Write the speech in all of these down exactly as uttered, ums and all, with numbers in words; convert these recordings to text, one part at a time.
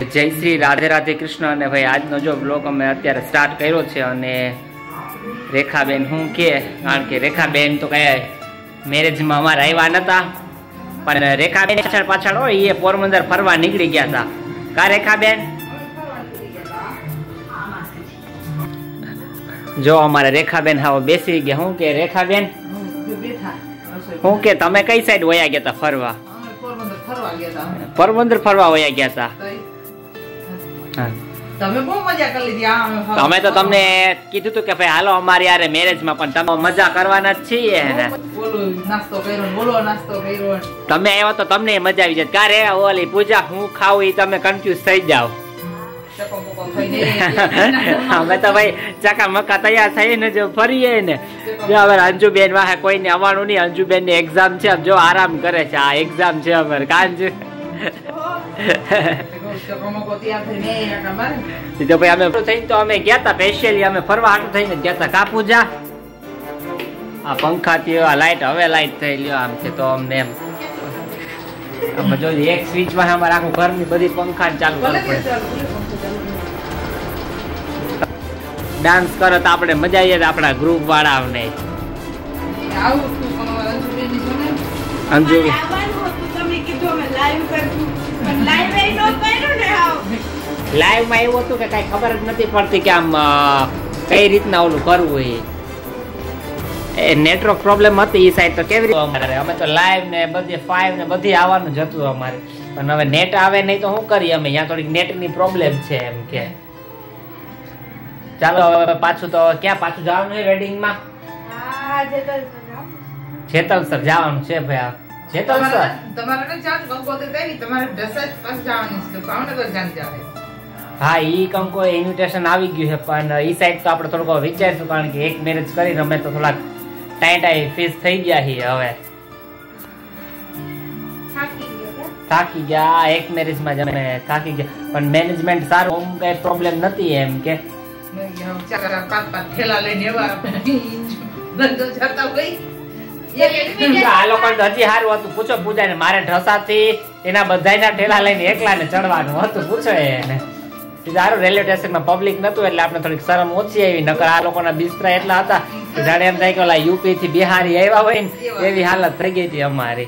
જય શ્રી રાધે રાધે કૃષ્ણ। અને ભાઈ આજનો જો બ્લોગ અમે અત્યારે સ્ટાર્ટ કર્યો છે અને રેખાબેન હું કે કારણ કે રેખાબેન તો કઈ મેરેજમાં અમારા આવ્યા નતા, પણ રેખાબેન પાછળ પાછળ હોય એ પોરબંદર ફરવા નીકળી ગયા હતા કા રેખાબેન? જો અમારે રેખાબેન હાવ બેસી ગયા। હું કે રેખાબેન હું કે તમે કઈ સાઈડ વયા ગયા હતા ફરવા? પોરબંદર ફરવા વયા ગયા હતા। તમે બહુ મજા કરી લીધી। તમે તો તમને કીધું તું કે ભાઈ હાલો અમારી યારે મેરેજ માં, પણ તમે મજા કરવાના જ છીએ ને। બોલો નાસ્તો કર્યો, બોલો નાસ્તો કર્યો, તમે આવ્યો તો તમને મજા આવી જાય। કારે ઓલી પૂજા હું ખાવું એ તમે કન્ફ્યુઝ થઈ જાવ। અમે તો ભાઈ ચકા મકા તૈયાર થઈ ને જો ફરીએ ને, જો હવે અંજુબેન વાહે કોઈને આવવાનું નહીં। અંજુબેન ની એક્ઝામ છે, જો આરામ કરે છે। આ એક્ઝામ છે અમારે કાંજ તો ભાઈ અમે થઈને તો અમે ગયા તા સ્પેશિયલી અમે ફરવા હાટું થઈને ગયા તા કા પૂજા? આ પંખા થી આ લાઈટ હવે લાઈટ થઈ લ્યો આમ છે તો અમને એમ અમે જો એક સ્વિચ માં અમારે આખું ઘરની બધી પંખા ચાલુ કરવું પડે। ડાન્સ કરો તો આપણે મજા આવી જાય આપણા ગ્રુપ વાળા ને। અંજુ લાઈવ માં એવું હતું કે કઈ ખબર જ નથી પડતી કે આમ કઈ રીતના ઓલું કરવું એ નેટવર્ક પ્રોબ્લેમ હતી એ સાઈડ તો કેવી રીતે અમારે અમે તો લાઈવ ને બધી ફાઈવ ને બધી આવવાનું જ હતું અમારે, પણ હવે નેટ આવે નહીં તો શું કરીએ અમે? અહીંયા થોડીક નેટ ની પ્રોબ્લેમ છે એમ કે ચાલો હવે પાછું તો ક્યાં પાછું જવાનું છે વેડિંગ માં? જેતલ સર જવાનું છે ભાઈ। જેતલ સર તમારે ને જાન કંકોત્રી કરી તમારે દસજ પાસ જવાની છે ભાવનગર જાન જાવે। હા ઈ કંકો ઇન્વિટેશન આવી ગયું છે, પણ ઈ સાઈડ તો આપણે થોડુંક વિચારશું કારણ કે એક મેરેજ કરીને અમે તો થોડાક ટાઈ ટાઈ ફીસ થઈ ગયા છીએ હવે થાકી ગયા। એક મેરેજ માં જ અમે થાકી ગયા, પણ મેનેજમેન્ટ સારું ઓમ કઈ પ્રોબ્લેમ નથી એમ કે ઠેલા લઈને એવા ધંધો જતા ગઈ। આ લોકો હજી સારું હતું, પૂછો પૂજા ને મારે ઢસાથી એના બધાના ઠેલા લઈને એકલા ને ચડવાનું હતું, પૂછો એને સારું રેલવે સ્ટેશન માં પબ્લિક નતું એટલે આપણે થોડીક શરમ ઓછી આવી, નકર આ લોકોના બિસ્તરા એટલા હતા કે જાણે એમ થાય કે ઓલા યુપી થી બિહારી આવ્યા હોય ને એવી હાલત થઈ ગઈ હતી અમારી।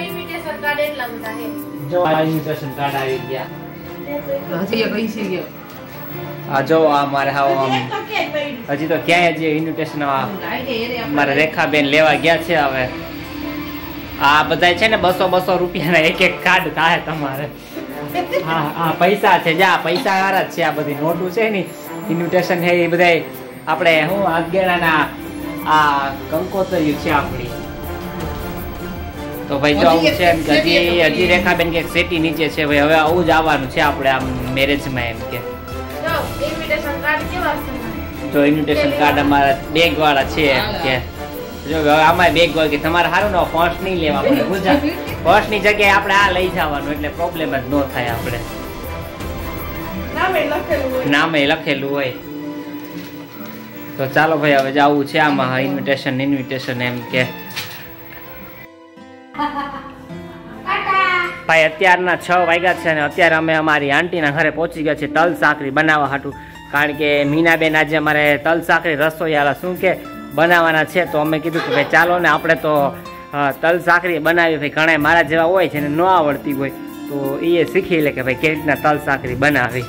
જો આ ઇન્વિટેશન કાર્ડ આવી ગયા હજી કઈ છે ગયો આ જો આ મારે હાવ હજી તો ક્યાંય હજી ઇન્વિટેશન મારે રેખાબેન લેવા ગયા છે। હવે આ બધા છે ને બસો બસો રૂપિયાના એક એક કાર્ડ થાય તમારે। હા હા પૈસા છે, જા પૈસા વાળા જ છે। આ બધી નોટું છે ને ઇન્વિટેશન છે એ બધા આપણે હું અગિયારના આ કંકોત્રી છે આપણી। તો ભાઈ જો આવું છે હજી હજી રેખાબેન કે સેટી નીચે છે ભાઈ, હવે આવું જ આવવાનું છે આપણે આમ મેરેજમાં એમ કે તો ઇન્વિટેશન કાર્ડ અમારા બેગ વાળા છે એમ કે જો હવે આમાં બેગ વાળા કે તમારે સારું ને ફર્સ્ટ નહીં લેવા પડે પૂજા, ફર્સ્ટ ની જગ્યાએ આપણે આ લઈ જવાનું એટલે પ્રોબ્લેમ જ ન થાય આપણે નામે લખેલું હોય। તો ચાલો ભાઈ હવે જવું છે આમાં ઇન્વિટેશન ઇન્વિટેશન એમ કે ભાઈ અત્યારના છ વાગ્યા છે અને અત્યારે અમે અમારી આંટીના ઘરે પહોંચી ગયા છીએ તલ સાકરી બનાવવા હાટું, કારણ કે મીનાબેન આજે અમારે તલ સાકરી રસોઈયાળા શું કે બનાવવાના છે, તો અમે કીધું કે ભાઈ ચાલો ને આપણે તો તલ સાકરી બનાવી। ભાઈ ઘણા મારા જેવા હોય છે ને ન આવડતી હોય તો એ શીખી લે કે ભાઈ કેવી રીતના તલ સાકરી બનાવી।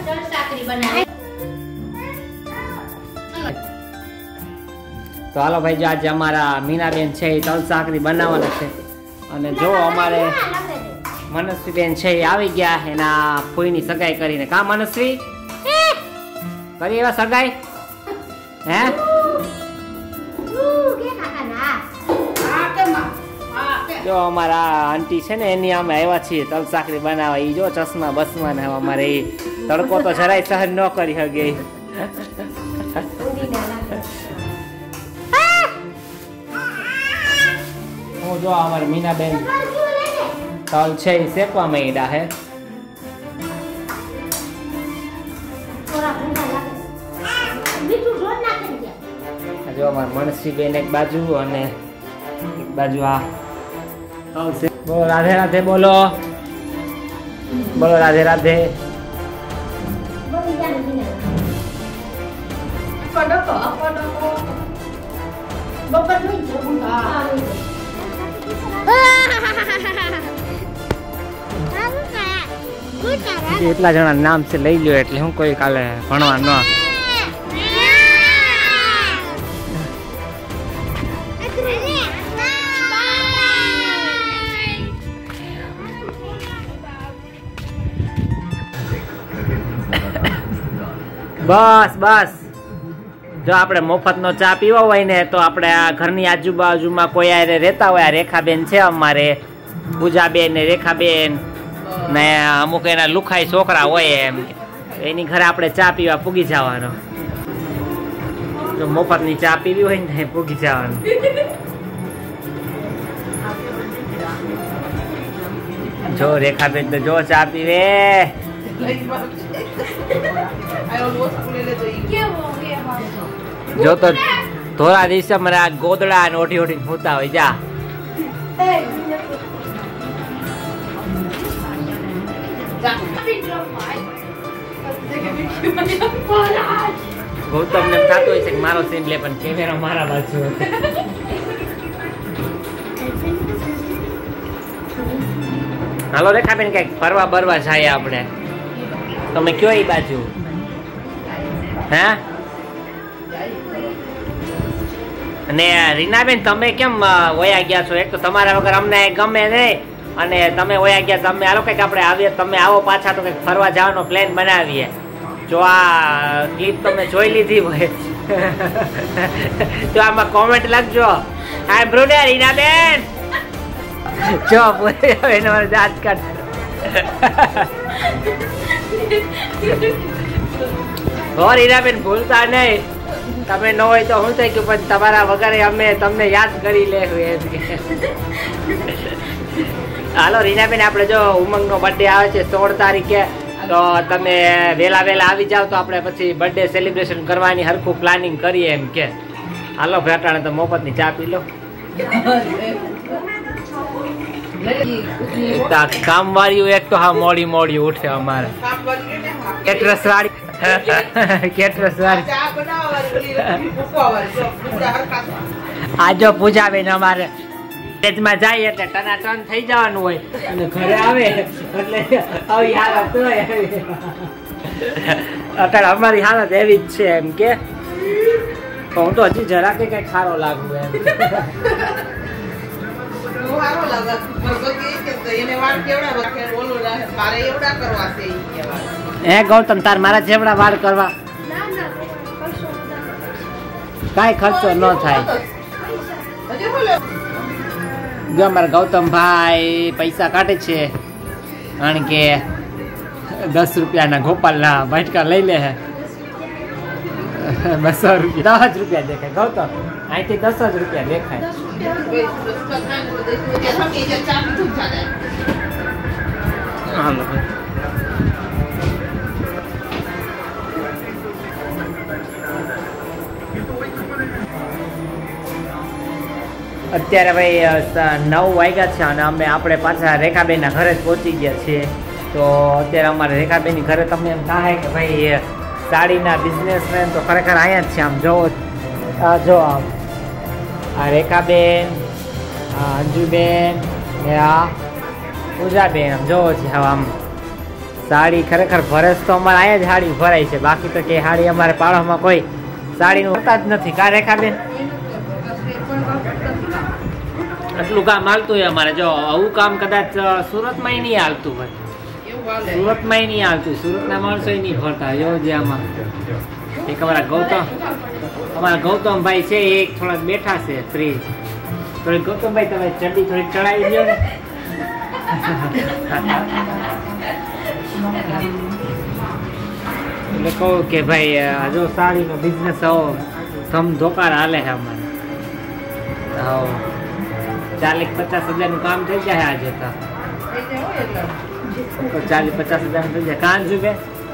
તો હાલો ભાઈ જો આજે અમારા મીનાબેન છે એ તલ સાકરી બનાવવાના છે, અને જો અમારે મનસ્વીબેન છે એ આવી ગયા એના ફોઈની સગાઈ કરીને કા મનસ્વી કરી એવા સગાઈ હે? જો અમારા આંટી છે ને એની અમે આવ્યા છીએ તલ સાકરી બનાવવા। એ જો ચશ્મા બસમા ને અમારે એ તડકો તો જરાય સહન ન કરી શકે। હું જો અમારે મીનાબેન તલ છે એ શેકવા માંડ્યા હે। જો અમારે મનસીબેન એક બાજુ અને એક બાજુ આ તલ છે। બોલો રાધે રાધે, બોલો બોલો રાધે રાધે। એટલા જણા નામ છે લઈ લ્યો એટલે હું કોઈ કાલે ભણવા ન બસ બસ જો આપણે મફત નો ચા પીવો હોય ને તો આપણે આ ઘરની આજુબાજુમાં કોઈ આરે રહેતા હોય, આ રેખાબેન છે અમારે, પૂજાબેન ને રેખાબેન ને અમુક એના લુખાઈ છોકરા હોય એમ, એની ઘરે આપણે ચા પીવા પૂગી જવાનો. જો મફત ની ચા પીવી હોય ને પૂગી જવાનું. જો રેખાબેન તો જો ચા પીવે. જો તો થોડા દિવસે મને આ ગોદડા ને ઓઠી ઓઠી હોતા હોય. જા ગૌતમ ને થતું હોય છે કે મારો સીન લે પણ કેમેરા મારા બાજુ. હાલો રેખાબેન કઈક ફરવા બરવા જાય આપણે. તમે કયો એ બાજુ? હે અને રીનાબેન તમે કેમ વયા ગયા છો? એક તો તમારા વગર અમને ગમે નહીં, અને તમે વયા ગયા. તમે આલો કઈક આપણે આવીએ, તમે આવો પાછા તો કઈક ફરવા જવાનો પ્લાન બનાવીએ. જો આ ક્લિપ તમે જોઈ લીધી હોય તો આમાં કોમેન્ટ લખજો, આઈ બ્રુડે રીનાબેન. જો પૂરી હવે મારે દાંત કાઢ. હો રીનાબેન ભૂલતા નહીં, તમે ન હોય તો હું થઈ ગયું, પણ તમારા વગર અમે તમને યાદ કરી લેવું. હાલો રીનાબેન, આપણે જો ઉમંગ નો બર્થડે આવે છે સોળ તારીખે, તો તમે વેલા વેલા આવી જાવ તો આપણે પછી બર્થડે સેલિબ્રેશન કરવાની હરખું પ્લાનિંગ કરીએ એમ કે. હાલો ભેટાણે તો મફત ની ચા પી લો. કામ વાળી એક તો હા મોડી મોડી ઉઠે અમારે. કેટરસ વાળી કેટરસ વાળી આજો પૂજાબેન અમારે સ્ટેજમાં જાય એટલે ટના ટન થઈ જવાનું હોય, અને ઘરે આવે એટલે આવી હાલત હોય. અત્યારે અમારી હાલત એવી જ છે એમ કે હું તો હજી જરાકે કઈ ખારો લાગુ એમ. હે ગૌતમ, તાર મારા જેવડા વાળ કરવા કઈ ખર્ચો ન થાય. જો અમારા ગૌતમ ભાઈ પૈસા કાઢે છે, કારણ કે દસ રૂપિયાના ગોપાલના ભટકા લઈ લે. બસો રૂપિયા દસ જ રૂપિયા દેખાય ગૌતમ, અહીંથી દસ જ રૂપિયા દેખાય. અત્યારે ભાઈ નવ વાગ્યા છે અને અમે આપણે પાછા રેખાબેનના ઘરે જ પહોંચી ગયા છીએ. તો અત્યારે અમારે રેખાબેનની ઘરે તમને એમ થાય કે ભાઈ સાડીના બિઝનેસમેન તો ખરેખર અહીંયા જ છે. આમ જોવો, આ જો આમ આ રેખાબેન, આ અંજુબેન ને આ પૂજાબેન આમ જોવો છે. હવે આમ સાડી ખરેખર ભરેશ તો અમારે અહીંયા જ સાડી ભરાય છે, બાકી તો કે સાડી અમારે પાડોમાં કોઈ સાડીનું હોતા જ નથી. કા રેખાબેન એટલું કામ હાલતું હોય અમારે. જો આવું કામ કદાચ સુરતમાં નહીં હાલતું હોય, સુરતમાં નહીં હાલતું, સુરતના માણસો નહીં ફરતા. જો જે આમાં એક અમારા ગૌતમ અમારા ગૌતમભાઈ છે, એક થોડાક બેઠા છે ફ્રી. થોડીક ગૌતમભાઈ તમે ચડ્ડી થોડીક ચડાવી દો ને. એટલે કહું કે ભાઈ જો સાડીનો બિઝનેસ આવો ધમ ધોકાર હાલે છે અમારે. હા, ચાલીસ પચાસ હજાર નું કામ થઈ જાય આજે તો. ચાલીસ પચાસ હજાર નું થઈ જાય. કામ જુએ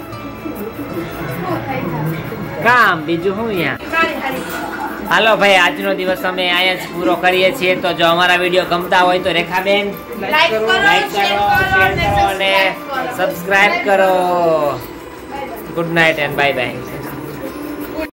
કામ બીજું શું અહીંયા. હાલો ભાઈ, આજનો દિવસ અમે અહીંયા જ પૂરો કરીએ છીએ. તો જો અમારા વિડીયો ગમતા હોય તો રેખાબેન લાઈક કરો, શેર કરો અને સબસ્ક્રાઇબ કરો. Good night and bye by.